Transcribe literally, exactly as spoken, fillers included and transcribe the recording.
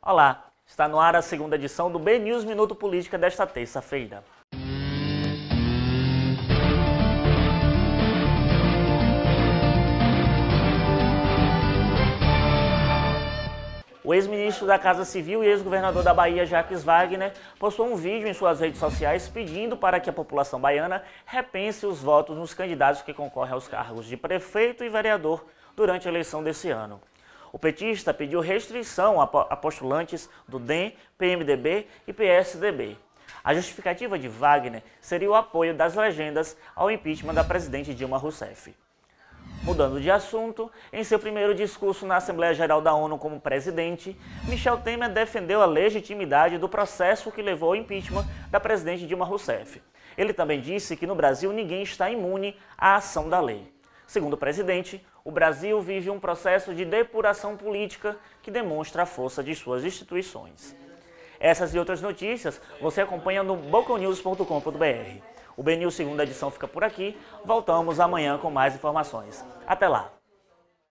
Olá, está no ar a segunda edição do B News Minuto Política desta terça-feira. O ex-ministro da Casa Civil e ex-governador da Bahia, Jacques Wagner, postou um vídeo em suas redes sociais pedindo para que a população baiana repense os votos nos candidatos que concorrem aos cargos de prefeito e vereador durante a eleição desse ano. O petista pediu restrição a postulantes do D E M, P M D B e P S D B. A justificativa de Wagner seria o apoio das legendas ao impeachment da presidente Dilma Rousseff. Mudando de assunto, em seu primeiro discurso na Assembleia Geral da ONU como presidente, Michel Temer defendeu a legitimidade do processo que levou ao impeachment da presidente Dilma Rousseff. Ele também disse que no Brasil ninguém está imune à ação da lei. Segundo o presidente, o Brasil vive um processo de depuração política que demonstra a força de suas instituições. Essas e outras notícias você acompanha no boca news ponto com ponto br. O B News segunda edição fica por aqui. Voltamos amanhã com mais informações. Até lá!